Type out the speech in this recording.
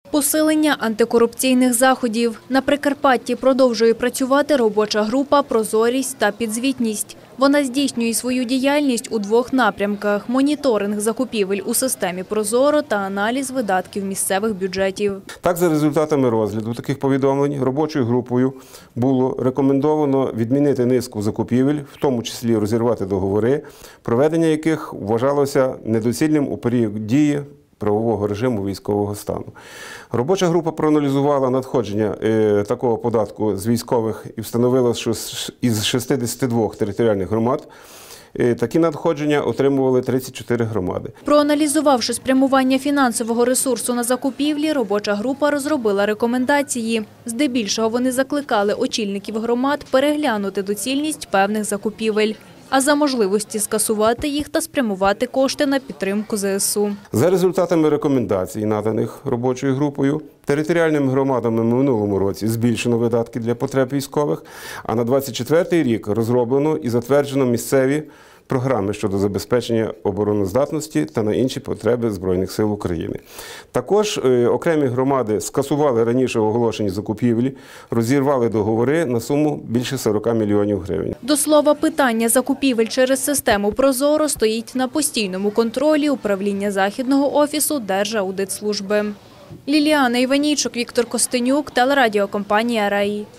Посилення антикорупційних заходів. На Прикарпатті продовжує працювати робоча група «Прозорість та підзвітність». Вона здійснює свою діяльність у двох напрямках – моніторинг закупівель у системі «Прозоро» та аналіз видатків місцевих бюджетів. Так, за результатами розгляду таких повідомлень робочою групою було рекомендовано відмінити низку закупівель, в тому числі розірвати договори, проведення яких вважалося недоцільним у період дії правового режиму військового стану. Робоча група проаналізувала надходження такого податку з військових і встановила, що із 62 територіальних громад такі надходження отримували 34 громади. Проаналізувавши спрямування фінансового ресурсу на закупівлі, робоча група розробила рекомендації. Здебільшого вони закликали очільників громад переглянути доцільність певних закупівель, а за можливості скасувати їх та спрямувати кошти на підтримку ЗСУ. За результатами рекомендацій, наданих робочою групою, територіальними громадами в минулому році збільшено видатки для потреб військових, а на 2024 рік розроблено і затверджено місцеві програми щодо забезпечення обороноздатності та на інші потреби Збройних сил України. Також окремі громади скасували раніше оголошені закупівлі, розірвали договори на суму більше 40 мільйонів гривень. До слова, питання закупівель через систему «Прозоро» стоїть на постійному контролі управління Західного офісу Держаудитслужби. Ліліана Іванійчук, Віктор Костенюк, телерадіокомпанія «Раї».